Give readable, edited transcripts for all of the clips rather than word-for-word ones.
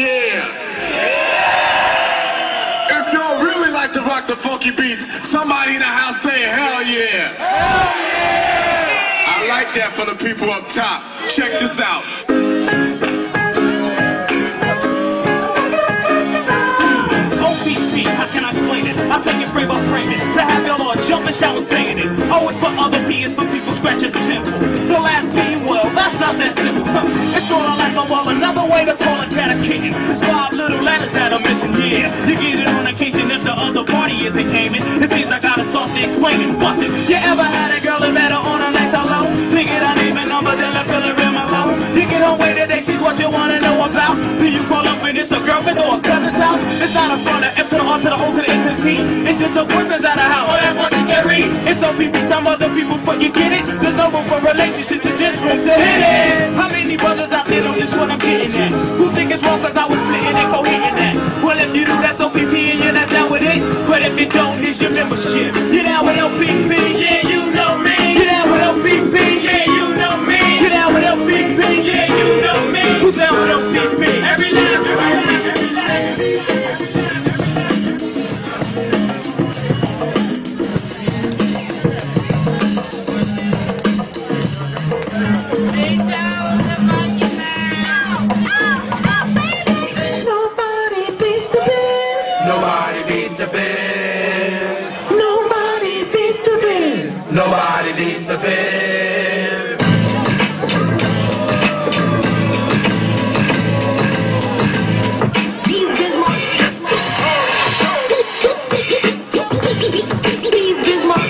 yeah. If y'all really like to rock the funky beats, somebody in the house say hell yeah. Hell yeah. I like that for the people up top. Check this out. How can I explain it? I'll take it frame by frame it. To have y'all all jump and shout and saying it. O is for other, P is for people scratching the temple. The last P, well, that's not that simple. It's sort of like a well, another way to call it dedicated. It's 5 little letters that are missing, yeah. You get it on occasion if the other party isn't gaming. It seems I gotta start to explain it. Bust it. You ever had a girl that met her on a nice hello? Pick it out even number, then I feel it in my low. You get on way today, she's what you wanna know about. Do you call up and it's a girlfriend's or a cousin's house? It's not a front of F to the R to the O to the N to the T. It's just a boyfriend's at a house. Oh, that's what she can read. It's some people time other people's, but you get it. There's no room for relationships, it's just room to hit it. How many brothers out there know just what I'm getting at? Who think it's wrong cause I was splitting and co-hitting that? Well, if you do, that's OPP and you're not down with it. But if you don't, here's your membership. You're down with LPP, yeah, you know me. You're down with LPP, yeah, you know me. You're down with LPP, yeah, you know me. Who's down with LPP? Every life, every life, every life. Nobody beats the biz. Nobody beats the biz. Nobody beats the biz. These Bismarck. These Bismarck.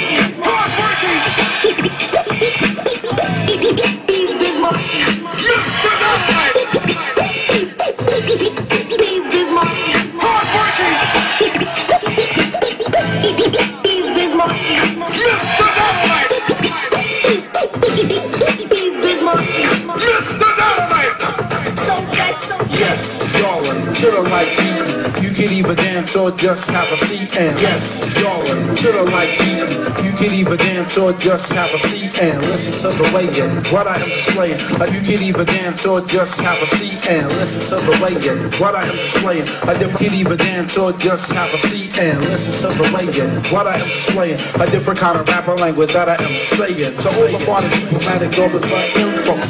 These Bismarck. Mr. Dynamite. These Bismarck. These Bismarck. Mr. Dynamite. These Bismarck. Mr. Dynamite. Yes, y'all are to the like me. You can either dance or just have a seat. And yes, y'all are to the like me. You can either dance or just have a seat and listen to the way and what I am displaying. You can either dance or just have a seat and listen to the way and what I am displaying. You can either dance or just have a seat and listen to the way and what I am displaying. A different kind of rapper language that I am saying. So all the party people, man, it's all about info.